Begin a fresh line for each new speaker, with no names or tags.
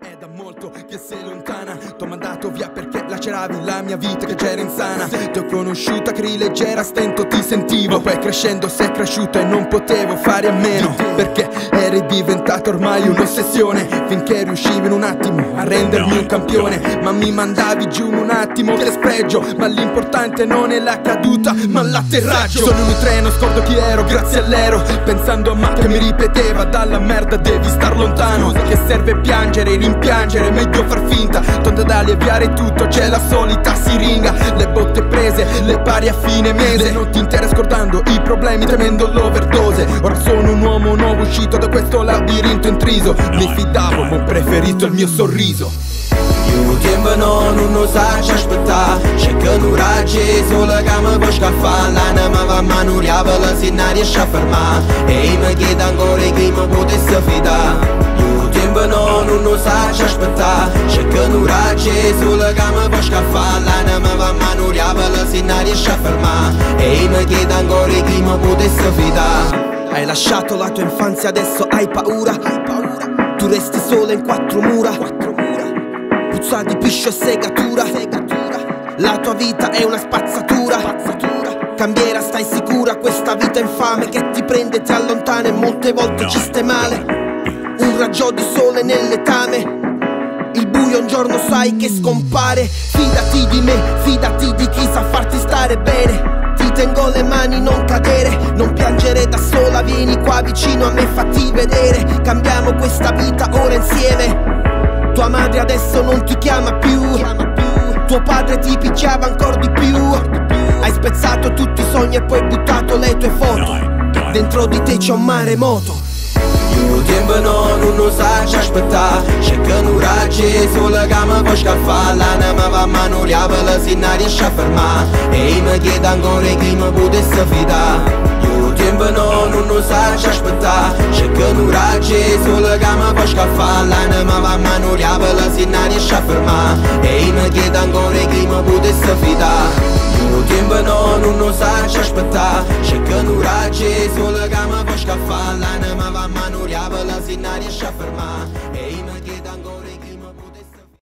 È da molto che sei lontana, t'ho mandato via perché laceravi la mia vita che c'era insana. Ti ho conosciuta che eri leggera, a stento ti sentivo. Poi crescendo sei cresciuta e non potevo fare a meno, perché eri diventata ormai un'ossessione. Finché riuscivi in un attimo a rendermi un campione, ma mi mandavi giù in un attimo che spregio. Ma l'importante non è la caduta ma l'atterraggio. Sono in un treno, scordo chi ero grazie all'ero, pensando a me che mi ripeteva dalla merda devi star lontano. Che serve piangere, rimpiangere, meglio far finta. Tanto da alleviare tutto c'è la solita siringa. Le botte prese, le pari a fine mese. Non ti intera scordando i problemi temendo l'overdose. Ora sono un uomo nuovo uscito da questo labirinto intriso. Mi fidavo ma ho preferito il mio sorriso.
Io tempo non sa ce aspetta, c'è che non raggi solo che mi può scaffare. L'anima mi va manuriabola se non riesce a fermare. E mi chiede ancora chi mi potesse fidare. Io tempo non sa ce aspetta, c'è che non raggi solo che mi può scaffare. L'anima mi va manuriabola se non riesce a fermare. E mi chiede ancora chi mi potesse fidare.
Hai lasciato la tua infanzia, adesso hai paura. Tu resti sola in quattro mura. Puzza di piscio e segatura. La tua vita è una spazzatura. Cambiera, stai sicura, questa vita infame che ti prende e ti allontana e molte volte ci stai male. Un raggio di sole nel letame, il buio un giorno sai che scompare. Fidati di me, fidati di chi sa farti stare bene. Ti tengo le mani, non cadere, non piangere da sola, vieni qua vicino a me, fatti vedere. Cambiamo questa vita ora insieme. Tua madre adesso non ti chiama più, tuo padre ti picchiava ancora di più. Hai spezzato tutti i sogni e poi buttato le tue foto. Dentro di te c'è un maremoto.
Io tempo non sa ce aspetta, c'è che non raggi solo che mi può scaffare. L'anima mi va manuriabola se non riesce a fermare. E mi chiede ancora chi mi potesse fidare. Io tempo non sa ce aspetta, c'è che non raggi solo che mi può scaffare. L'anima mi va manuriabola se non riesce a fermare. E mi chiede ancora chi mi potesse fidare. Io tempo non sa ce aspetta, c'è che non raggi solo che mi può scaffare. L'anima mi va manuriabola se non riesce a fermare. E mi chiede ancora